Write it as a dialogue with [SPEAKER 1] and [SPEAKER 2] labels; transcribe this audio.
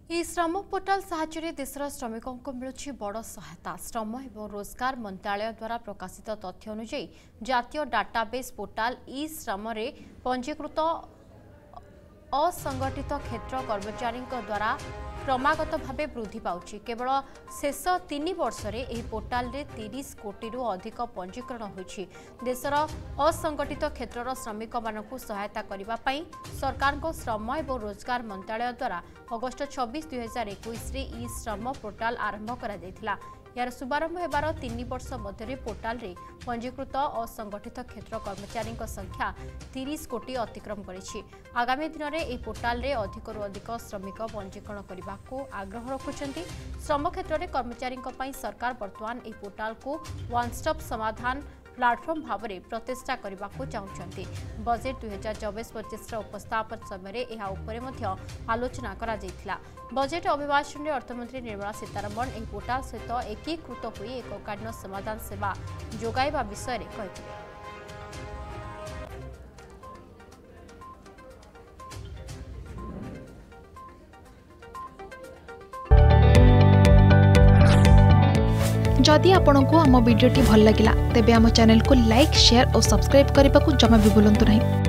[SPEAKER 1] E-Shram portal साहाय्य देशर श्रमिकों को मिलुछि बड़ सहायता। श्रम एवं रोजगार मंत्रालय द्वारा प्रकाशित तथ्य अनुसार जातीय डाटाबेस पोर्टाल ई-श्रम रे पंजीकृत असंगठित क्षेत्र कर्मचारी द्वारा क्रमागत भाव वृद्धि पाउछि। केवल शेष 3 वर्ष में पोर्टाल रे 30 कोटी रु अधिक पंजीकरण होइछि। देशर असंगठित क्षेत्रर श्रमिक मानकु सहायता करिबा पई सरकार को श्रम एवं रोजगार मंत्रालय द्वारा अगस्त 26, 2021 रे ई-श्रम पोर्टाल आरंभ करा दैथिला। यार शुभारंभ हेबार 3 वर्ष मध्य पोर्टाल रे पंजीकृत असंगठित क्षेत्र कर्मचारी संख्या 30 कोटी अतिक्रम करिछि। आगामी दिन में यह पोर्टाल रे अधिकरु अधिक श्रमिक पंजीकरण करने को आग्रह रखुछंती। श्रम क्षेत्र में कर्मचारी सरकार वर्तमान यह पोर्टाल को वन स्टॉप समाधान प्लाटफर्म भाव में प्रतिष्ठा करने को चाहते। बजेट 2024-25 उपस्थापन समय यह आलोचना करा जायथिला। बजेट अभिभाषण में अर्थमंत्री निर्मला सीतारमण यह पोर्टाल सहित एकीकृत होई एककालीन समाधान सेवा जोगाइबा विषय में कहिथिले।
[SPEAKER 2] जदि आपंक आम भिडी भल लगा तेब आम चैनल को लाइक, शेयर और सब्सक्राइब करने को जमा भी भूलु नहीं।